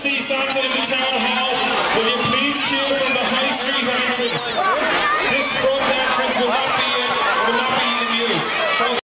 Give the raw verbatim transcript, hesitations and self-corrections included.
see Santa in the town hall. Will you